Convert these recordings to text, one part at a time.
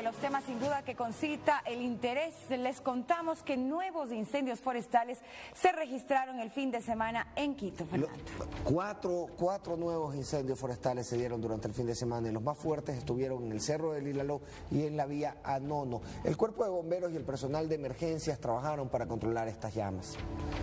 los temas sin duda que concita el interés. Les contamos que nuevos incendios forestales se registraron el fin de semana en Quito, Fernando. Cuatro nuevos incendios forestales se dieron durante el fin de semana y los más fuertes estuvieron en el Cerro del Ilaló y en la vía Anono. El cuerpo de bomberos y el personal de emergencias trabajaron para controlar estas llamas.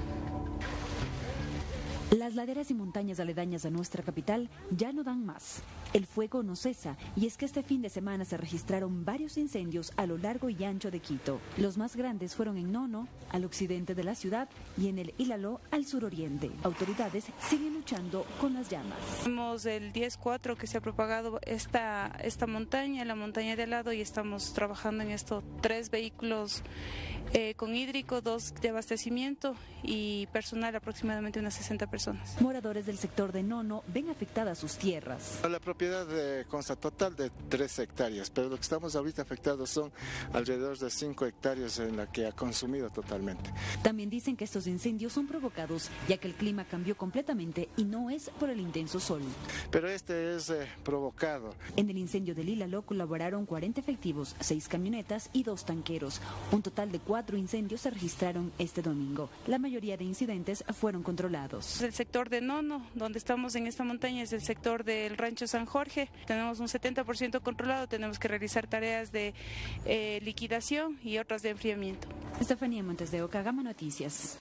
Las laderas y montañas aledañas a nuestra capital ya no dan más. El fuego no cesa y es que este fin de semana se registraron varios incendios a lo largo y ancho de Quito. Los más grandes fueron en Nono, al occidente de la ciudad, y en el Ilaló, al suroriente. Autoridades siguen luchando con las llamas. Tenemos el 10-4 que se ha propagado esta montaña, la montaña de al lado, y estamos trabajando en esto. 3 vehículos con hídrico, 2 de abastecimiento y personal, aproximadamente unas 60 personas. Moradores del sector de Nono ven afectadas sus tierras. La propiedad consta total de 3 hectáreas, pero lo que estamos ahorita afectados son alrededor de 5 hectáreas en la que ha consumido totalmente. También dicen que estos incendios son provocados ya que el clima cambió completamente y no es por el intenso sol. Pero este es provocado. En el incendio del Ilaló colaboraron 40 efectivos, 6 camionetas y 2 tanqueros. Un total de 4 incendios se registraron este domingo. La mayoría de incidentes fueron controlados. El sector de Nono, donde estamos en esta montaña, es el sector del Rancho San Jorge. Tenemos un 70% controlado, tenemos que realizar tareas de liquidación y otras de enfriamiento. Estefanía Montes de Oca, Gama Noticias.